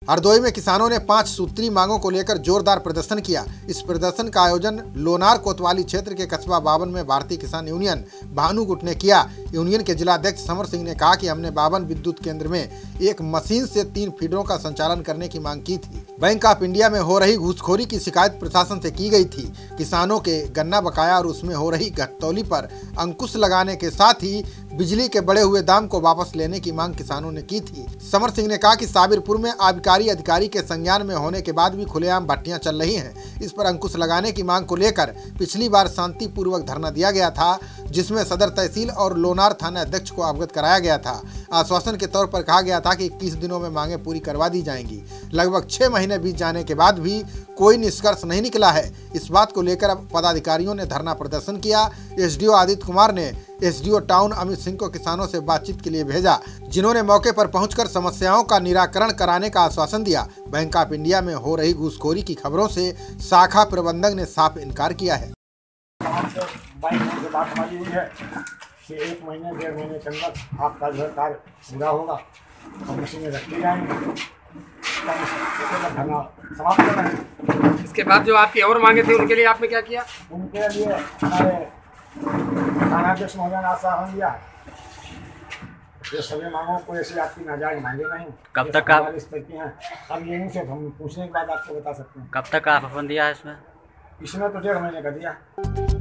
हरदोई में किसानों ने 5 सूत्री मांगों को लेकर जोरदार प्रदर्शन किया। इस प्रदर्शन का आयोजन लोनार कोतवाली क्षेत्र के कस्बा बावन में भारतीय किसान यूनियन भानुगुट ने किया। यूनियन के जिलाध्यक्ष समर सिंह ने कहा कि हमने बावन विद्युत केंद्र में एक मशीन से 3 फीडरों का संचालन करने की मांग की थी। बैंक ऑफ इंडिया में हो रही घूसखोरी की शिकायत प्रशासन से की गई थी। किसानों के गन्ना बकाया और उसमें हो रही घटतौली पर अंकुश लगाने के साथ ही बिजली के बढ़े हुए दाम को वापस लेने की मांग किसानों ने की थी। समर सिंह ने कहा कि साबिरपुर में आबकारी अधिकारी के संज्ञान में होने के बाद भी खुलेआम भट्टियां चल रही हैं। इस पर अंकुश लगाने की मांग को लेकर पिछली बार शांतिपूर्वक धरना दिया गया था, जिसमें सदर तहसील और लोनार थाना अध्यक्ष को अवगत कराया गया था। आश्वासन के तौर पर कहा गया था कि 21 दिनों में मांगे पूरी करवा दी जाएंगी। लगभग 6 महीने बीत जाने के बाद भी कोई निष्कर्ष नहीं निकला है। इस बात को लेकर अब पदाधिकारियों ने धरना प्रदर्शन किया। एसडीओ आदित्य कुमार ने एसडीओ टाउन अमित सिंह को किसानों से बातचीत के लिए भेजा, जिन्होंने मौके पर पहुंचकर समस्याओं का निराकरण कराने का आश्वासन दिया। बैंक ऑफ इंडिया में हो रही घूसखोरी की खबरों से शाखा प्रबंधक ने साफ इनकार किया है। बात हमारी हुई है कि 1 महीने 1.5 महीने के अंदर आपका जो है कार्य पूरा होगा और मशीनें रखी जाएंगी। समाप्त कर रहे हैं। इसके बाद जो आपकी और मांगे थे उनके लिए आपने क्या किया? उनके लिए हमारे थानाध्यक्ष महोदय ने आश्वासन दिया है। ये सभी मांगों को ऐसी आपकी नाजायज मांगे नहीं। कब तक आप इस तरह की हैं, अब ये इनसे हम पूछने के बाद आपको बता सकते हैं। कब तक आप अपन दिया है इसमें? इसमें तो 1.5 महीने का दिया।